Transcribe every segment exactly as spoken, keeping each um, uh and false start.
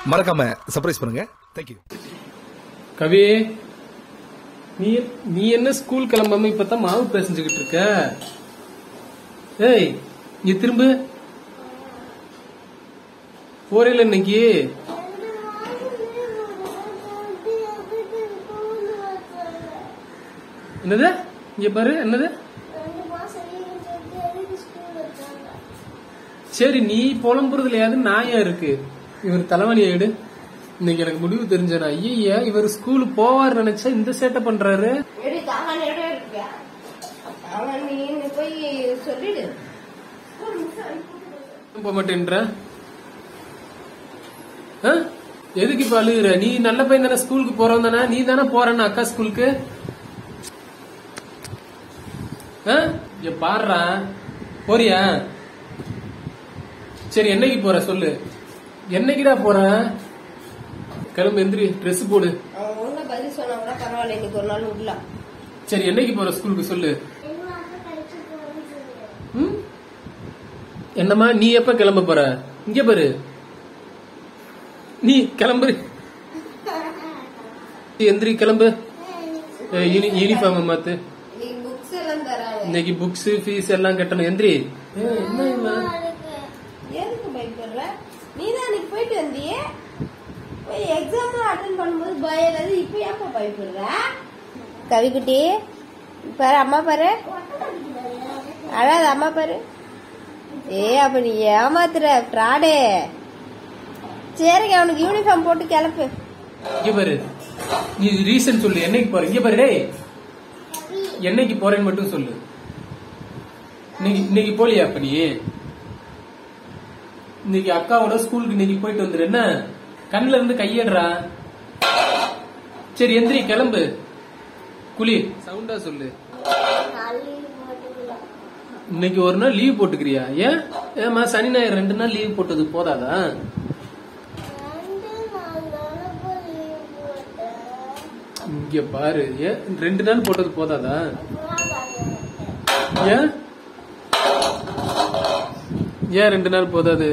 மறக்காம சர்ப்ரைஸ் பண்ணுங்க. தேங்க்யூ. கவி, நீ நீ என்ன ஸ்கூல் கிளம்பாம இப்பதான் மாவு பேசிஞ்சுக்கிட்டு இருக்க? ஏய், நீ திரும்ப போறீல இன்னைக்கு? என்னது? இங்க பாரு, என்னது? சரி, நீ புலம்புறதுல ஏது நாயா இருக்கு? இவர் தலைவலியை எடு. இன்னைக்கு எனக்கு முடிவு தெரிஞ்சா, ஐயா இவர் ஸ்கூலுக்கு போவார் நினைச்சா இந்த சேட்டை பண்றாரு. போக மாட்டேன்ற எதுக்கு இப்ப அழுகுற? நீ நல்ல பையன் தானே, ஸ்கூலுக்கு போறவன் தானே? நீ தானே போறன்னு அக்கா ஸ்கூலுக்கு. பாடுறா, போறியா? சரி, என்னைக்கு போற சொல்லு. என்னைக்குடா போற? கிளம்பு, எந்திரி, ட்ரெஸ் போடு. பதில் சொன்னா கூட பரவாயில்ல, இன்னைக்கு ஒரு நாள் விடலாம். சரி, என்னைக்கு போற ஸ்கூலுக்கு சொல்லு. என்னம்மா, நீ எப்ப கிளம்ப போற? இங்க பாரு, நீ கிளம்பு, எந்திரி, கிளம்பு. யூனிஃபார்ம் மாத்து. இன்னைக்கு புக்ஸ் ஃபீஸ் எல்லாம் கட்டணும். எந்திரி. என்ன எதுக்கு பயப்படுற? நீதான் அன்னைக்கு போயிட்டு வந்தியே, எக்ஸாம் அட்டென்ட் பண்ணும்போது பயம், இப்ப ஏப்பா பயப்படுற? கவிக்குட்டி பாரு, அம்மா பாரு, அழாத அம்மா பாரு. ஏ, அப்ப நீ ஏமாத்துற பிராடே. சரிங்க, அவனுக்கு யூனிஃபார்ம் போட்டு கிளப்பு. இங்க பாரு, நீ ரீசன் சொல்லு. என்னைக்கு போற? இங்க பாரு, டேய், என்னைக்கு போறேன்னு மட்டும் சொல்லு. இன்னைக்கு போலியா? அப்ப நீ இன்னைக்கு அக்காவோட ஸ்கூலுக்கு இன்னைக்கு போயிட்டு வந்துரு. என்ன கண்ணுல இருந்து கையேடுறா? சரி, எந்திரி, கிளம்பு, குளி. சவுண்டா சொல்லு. இன்னைக்கு ஒரு நாள் லீவ் போட்டுக்கிறியா? ஏன் ஏமா சனி ஞாயிறு ரெண்டு நாள் லீவ் போட்டது போதாதா? இங்க பாரு, ஏன் ரெண்டு நாள் போட்டது போதாதா? ஏன் ஏன் ரெண்டு நாள் போதாது?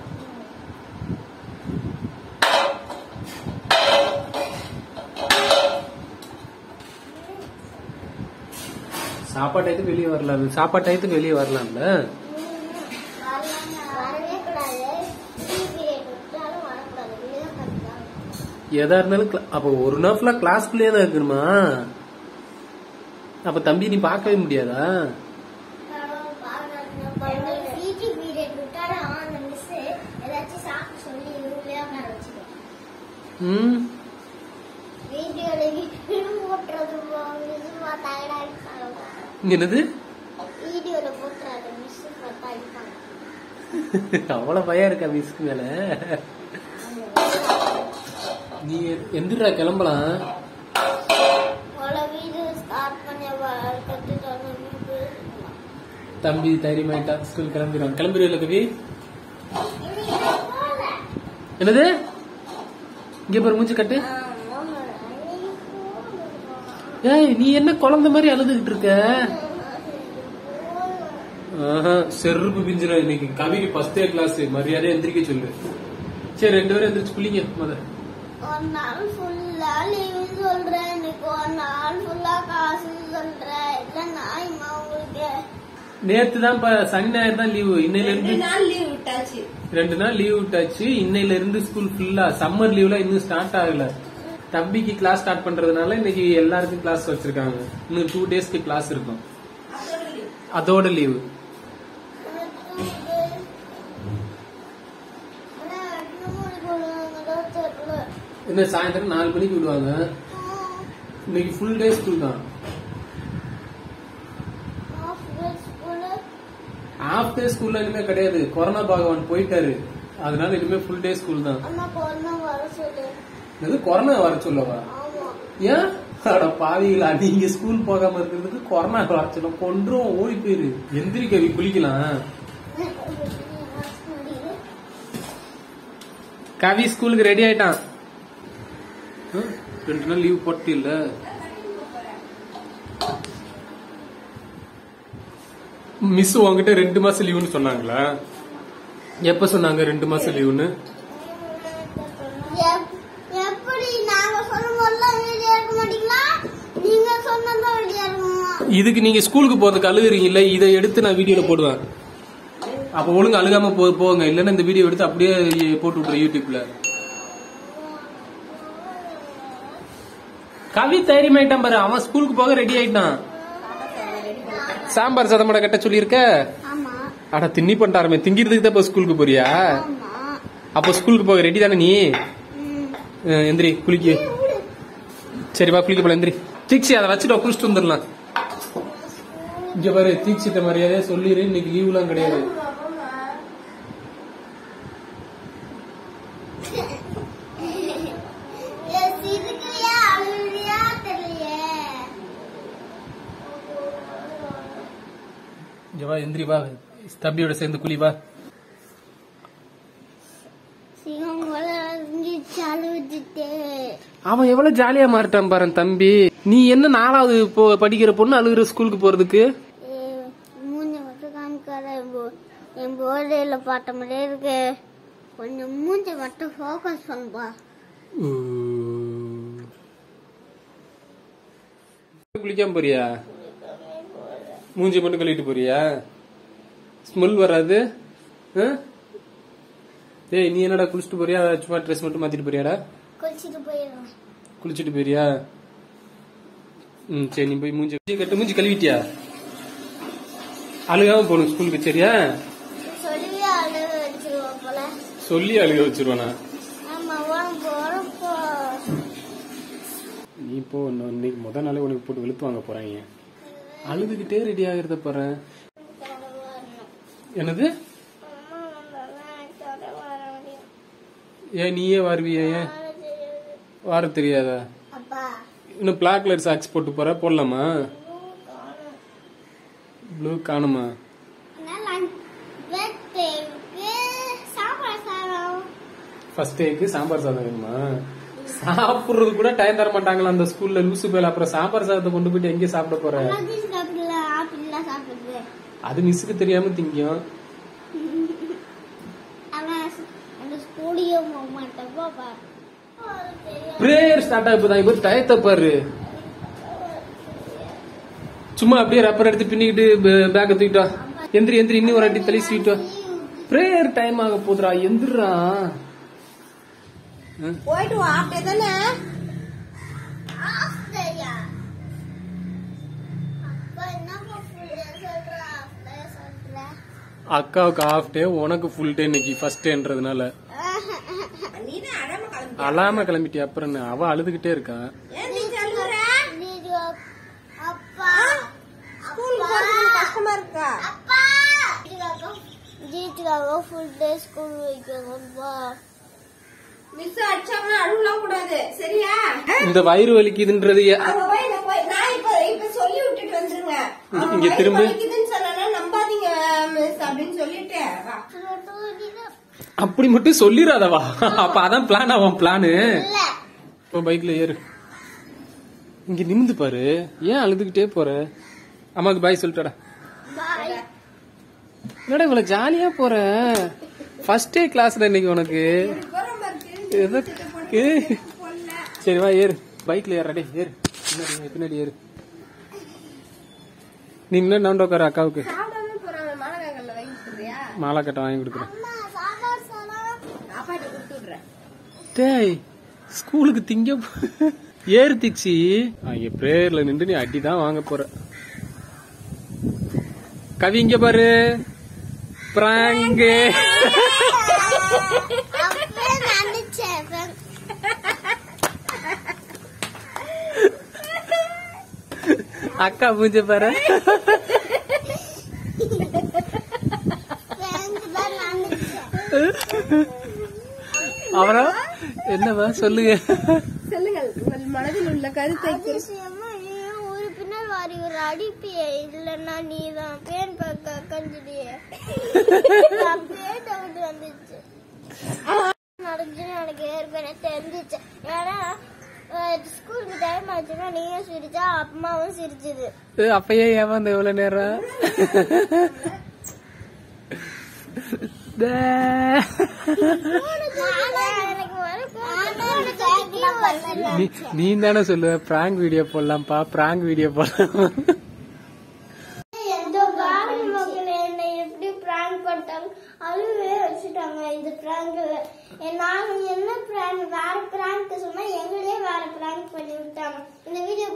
சாப்பாடு டயத்துக்கு வெளியே வரலாம். சாப்பாடு டயத்துக்கு வெளியே வரலாம்ல. எதா இருந்தாலும் அப்ப ஒரு நாள் ஃபுல்லா கிளாஸ்க்குள்ளே தான் இருக்கணுமா? அப்ப தம்பி நீ பார்க்கவே முடியாதா? ம், என்னது? அவ்வளவு பயம் இருக்கா மிஸ்க்கு மேல? நீ எந்திரா, கிளம்பலாம். தம்பி தைரியமாயிட்டா, ஸ்கூல் கிளம்பிடுவான். கிளம்பிடுவீல்ல கவி? என்னது? இங்க பாரு, மூஞ்சி கட்டு. ஏய், நீ என்ன குழந்தை மாதிரி அழுதுகிட்டு இருக்க? செருப்பு பிஞ்சிடும் இன்னைக்கு. கவிக்கு ஃபர்ஸ்ட் டே கிளாஸ், மரியாதை எந்திரிக்க சொல்லு. சரி, ரெண்டு பேரும் எந்திரிச்சு குளிங்க. முத ஒரு நாள் ஃபுல்லா லீவு சொல்றேன், இன்னைக்கு ஒரு நாள் ஃபுல்லா காசு சொல்றேன். இல்ல நாய்மா உங்களுக்கு நேத்து தான் சனி ஞாயிறு தான் லீவு. இன்னையில இருந்து நாள் லீவ் விட்டாச்சு. ரெண்டு நாள் லீவ் விட்டாச்சு. இன்னையில இருந்து ஸ்கூல் ஃபுல்லா. சம்மர் லீவ்ல இன்னும் ஸ்டார்ட் ஆகல. தம்பிக்கு கிளாஸ் ஸ்டார்ட் பண்றதுனால இன்னைக்கு எல்லாருக்கும் கிளாஸ் வச்சிருக்காங்க. இன்னும் டூ டேஸ்க்கு கிளாஸ் இருக்கும். அதோட லீவு. என்ன சாயந்தரம் நாலு மணிக்கு விடுவாங்க. இன்னைக்கு ஃபுல் டே ஸ்கூல் தான். ஹாஃப் டே ஸ்கூல்ல இனிமே கிடையாது. கொரோனா பகவான் போயிட்டாரு, அதனால இனிமே ஃபுல் டே ஸ்கூல் தான். இது கொரோனா வர சொல்லவா? ஏன் அட பாவிகளா, நீங்க ஸ்கூல் போகாம இருக்கிறதுக்கு கொரோனா வர சொல்ல கொன்றும் ஓடி போயிரு. எந்திரி கவி, குளிக்கலாம். கவி ஸ்கூலுக்கு ரெடி ஆயிட்டான். ரெண்டு நாள் லீவ் போட்டு இல்ல? மிஸ் உங்ககிட்ட ரெண்டு மாசம் லீவுன்னு சொன்னாங்களா? எப்ப சொன்னாங்க ரெண்டு மாசம் லீவுன்னு? இதுக்கு நீங்க ஸ்கூலுக்கு போறதுக்கு அழுகுறீங்கல்ல, இதை எடுத்து நான் வீடியோல போடுவேன். அப்ப ஒழுங்கு அழுகாம போ போங்க இல்லன்னா இந்த வீடியோ எடுத்து அப்படியே போட்டு விட்டுறேன் யூடியூப்ல. கவி தைரியமாயிட்டான் பாரு, அவன் ஸ்கூலுக்கு போக ரெடி ஆயிட்டான். சாம்பார் சாதம் கட்ட சொல்லியிருக்க. ஆனா திண்ணி பண்ணிட்டாருமே, திங்கிறதுக்கு தான் இப்ப ஸ்கூலுக்கு போறியா? அப்ப ஸ்கூலுக்கு போக ரெடி தானே நீ? எந்திரி குளிக்க. சரி வா குளிக்க போல, எந்திரி. தீக்ஷி அதை வச்சுட்டு குளிச்சுட்டு வந்துடலாம். இங்க பாரு, தீக்ஷிட்ட மரியாதையா சொல்லிடு, இன்னைக்கு லீவ் எல்லாம் கிடையாது. இங்க வா, எந்திரி வா, தம்பியோட சேர்ந்து குளி வா. அவன் எவ்வளவு ஜாலியா மாறிட்டான் பாரு தம்பி. நீ என்ன நாலாவது படிக்கிற பொண்ணு அழுகுற ஸ்கூலுக்கு போறதுக்கு? மூஞ்சி மட்டும் காமிக்காத, என் போர்டையில பாட்ட மாதிரியே இருக்கு. கொஞ்சம் மூஞ்சி மட்டும் ஃபோக்கஸ் பண்ணுப்பா. குளிக்காம போறியா? மூஞ்சி மட்டும் கழுவிட்டு போறியா? ஸ்மெல் வராது? ஏய் நீ என்னடா குளிச்சுட்டு போறியா? சும்மா ட்ரெஸ் மட்டும் மாத்திட்டு போறியாடா? குளிச்சுட்டு போயிடுவேன். குளிச்சுட்டு போறியா? ம் சரி, நீ போய் மூஞ்சி கட்டு. மூஞ்சி கழுவிட்டியா? அழுகாம போகணும் ஸ்கூலுக்கு, சரியா? சொல்லி அழுக வச்சிருவோம் போல. சொல்லி அழுக வச்சிருவானா? நீ போ, இன்னைக்கு முத நாளே உனக்கு போட்டு வெளுத்து வாங்க போறாங்க. அழுதுகிட்டே ரெடி ஆகிறத போறேன். என்னது? ஏன் நீயே வருவிய? ஏன் வர தெரியாதா? இன்னும் பிளாக் கலர் சாக்ஸ் போட்டு போற, போடலாமா? ப்ளூ காணுமா? ஃபர்ஸ்ட் டேக்கு சாம்பார் சாதம் வேணுமா? சாப்பிடுறது கூட டைம் தர மாட்டாங்களா அந்த ஸ்கூல்ல, லூசு பேல. அப்புறம் சாம்பார் சாதத்தை கொண்டு போயிட்டு எங்கே சாப்பிட போற? அது மிஸ்ஸுக்கு தெரியாம திங்கும். Prayer start ஆகுதான். இப்ப டயத்தை பாரு. சும்மா அப்படியே ரப்பர் எடுத்து பின்னிக்கிட்டு பேக்க தூக்கிட்டா. எந்திரி எந்திரி, இன்னும் ஒரு அடி தலை சீட்டா. பிரேயர் டைம் ஆக போதுரா, எந்திரா. போயிட்டு வா. தானே அக்காவுக்கு ஹாஃப் டே, உனக்கு ஃபுல் டே இன்னைக்கு ஃபர்ஸ்ட் டேன்றதுனால. அழாம கிளம்பிட்டியா? அப்புறம் என்ன, அவ அழுதுகிட்டே இருக்கா. கஷ்டமா இருக்கா? ஃபுல் டே ஸ்கூல் வைக்கணும்பா. மிஸ் அடிச்சாங்கன்னா அழுவலாம் கூடாது, சரியா? இந்த வயிறு வலிக்குதுன்றது சொல்லி விட்டுட்டு வந்துருங்க. இங்க திரும்ப நம்பாதீங்க மிஸ் அப்படின்னு சொல்லிட்டு அப்படி மட்டும் சொல்லிடாதவா? அப்ப அதான் பிளான். அவன் பிளானு. பைக்ல ஏறு. இங்க நிமிந்து பாரு. ஏன் அழுதுகிட்டே போற? அம்மாக்கு பாய் சொல்லிட்டாடா. என்னடா இவ்வளவு ஜாலியா போற? ஃபர்ஸ்ட் டே கிளாஸ்ல இன்னைக்கு உனக்கு. சரி வா ஏறு, பைக்ல ஏறடே. ஏறு, பின்னாடி ஏறு. நீ முன்னாடி நான் உட்கார. அக்காவுக்கு மாலா கட்ட வாங்கி கொடுக்குறேன். டேய் ஸ்கூலுக்கு திங்க ஏறு திச்சி. அங்க பிரேயர்ல நின்று நீ அடிதான் வாங்க போற. கவி இங்க பாரு, பிராங்க். அக்கா பூஜை பாரு. அப்புறம் என்னவா சொல்லுங்க சொல்லுங்கள், உங்கள் மனதில் உள்ள கருத்தை. உறுப்பினர் வாரி ஒரு அடிப்பிய இல்லன்னா நீதான் பேன் பார்க்க கஞ்சிடிய வந்துச்சு. நடந்துச்சு எனக்கு ஏற்கனவே தெரிஞ்சிச்சு. ஏன்னா ஸ்கூலுக்கு டைம் ஆச்சுன்னா நீயும் சிரிச்சா அம்மாவும் சிரிச்சுது. அப்பயே ஏமாந்த எவ்வளவு நேரம்? நீ தானே சொல்லுவ பிராங்க் வீடியோ போடலாம்ப்பா, பிராங்க் வீடியோ போடலாம்.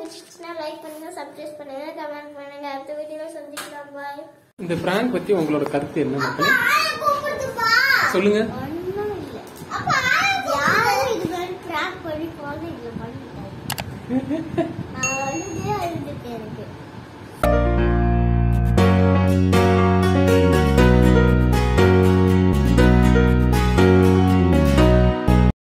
பிடிச்சிச்சுன்னா லைக் பண்ணுங்க, சப்ஸ்கிரைப் பண்ணுங்க, கமெண்ட் பண்ணுங்க. அடுத்த வீடியோல சந்திக்கலாம். பாய். இந்த பிராங்க் பத்தி உங்களோட கருத்து என்ன மக்களே? சொல்லுங்க. ஒண்ணும் இல்ல. யாரும் இது மாதிரி பிராங்க் பண்ணி போது இங்க பண்ணிட்டாங்க. நான் அழுதே அழுதுட்டே இருக்கேன்.